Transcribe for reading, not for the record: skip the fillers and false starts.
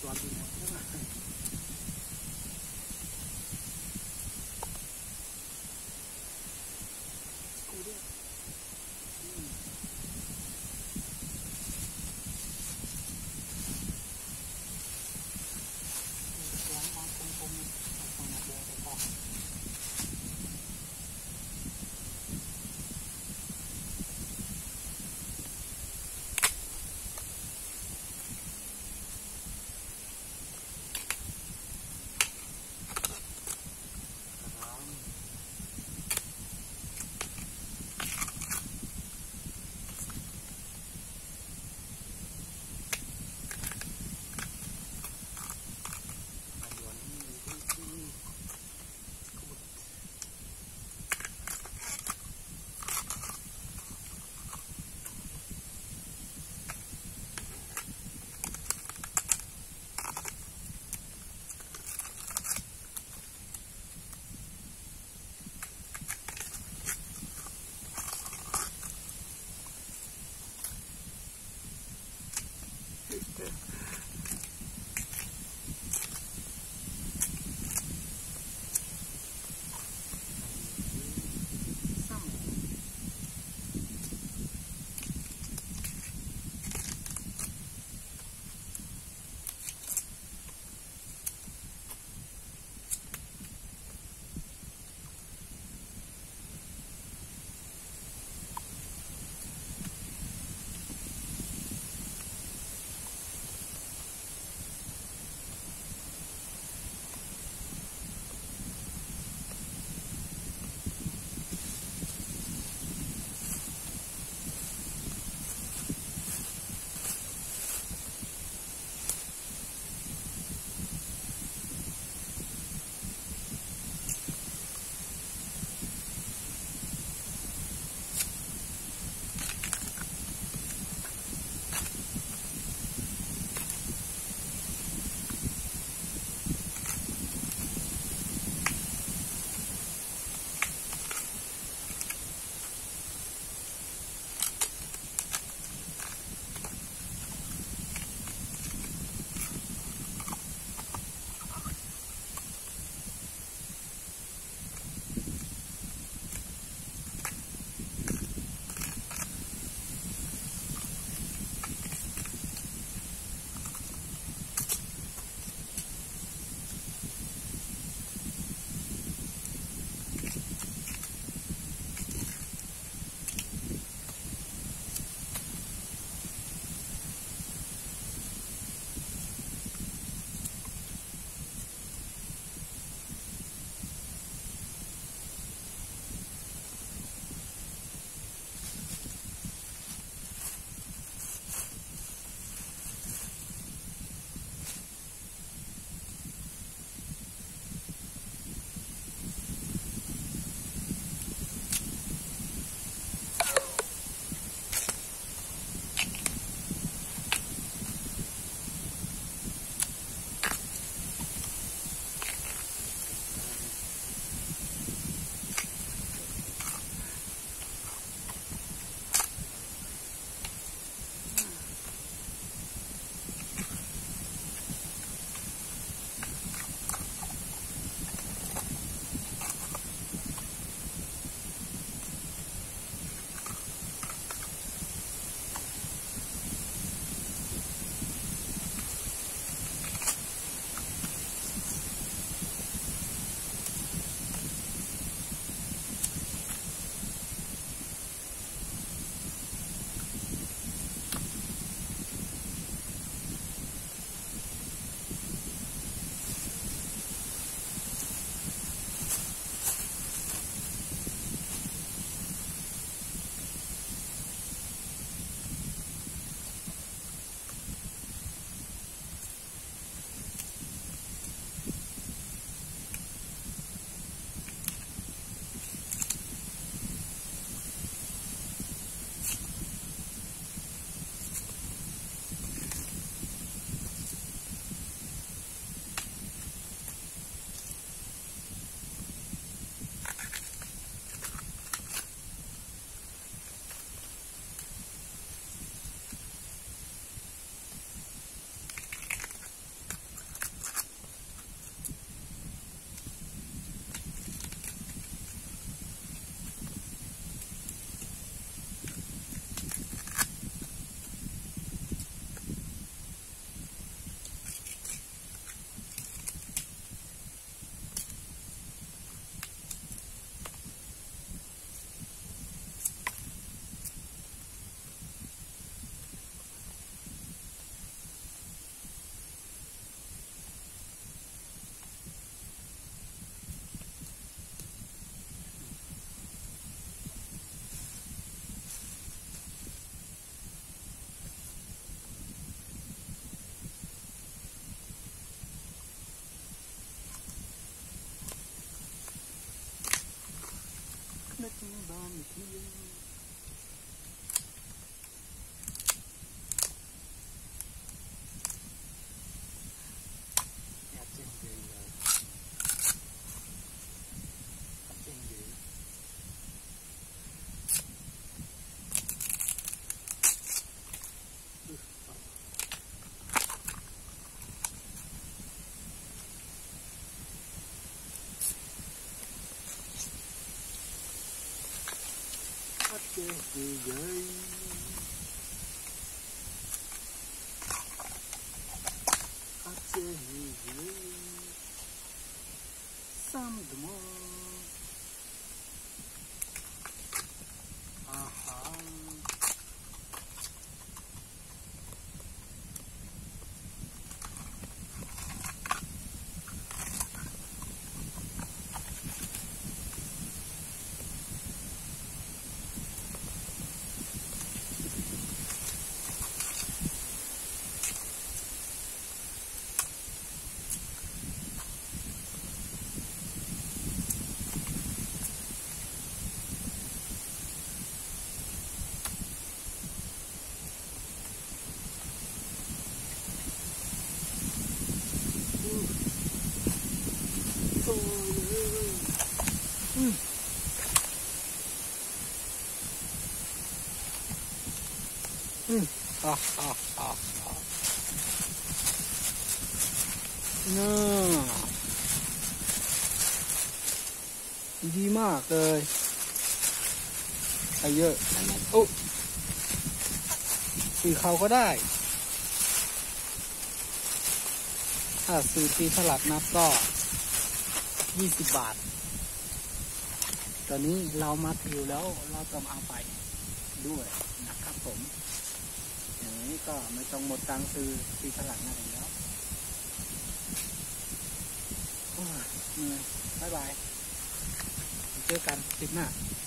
toàn gì nữa. านเที่ยวแอบเจ๋งเลยเจ๋งเลยน่าดีมากเลยไปเยอะโอ้ซื้อเขาก็ได้ถ้าซื้อตีสลัดนับก็20 บาทตอนนี้เรามาถึงแล้วเราต้องเอาไปด้วยนะครับผมอย่างนี้ก็ไม่ต้องหมดตังค์ซื้อตีสลัดนับอีกแล้วเหนื่อยบ๊ายบายเจอกันคลิปหน้า